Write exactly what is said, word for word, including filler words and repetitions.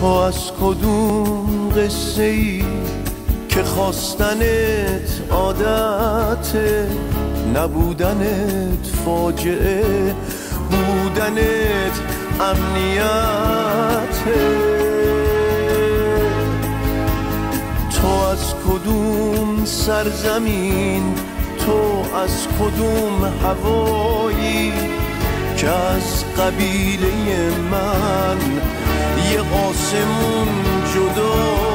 تو از کدوم قصه ای که خواستنت عادته، نبودنت فاجعه، بودنت امنیته. تو از کدوم سرزمین، تو از کدوم هوایی که از قبیله من یه قاسمون جدا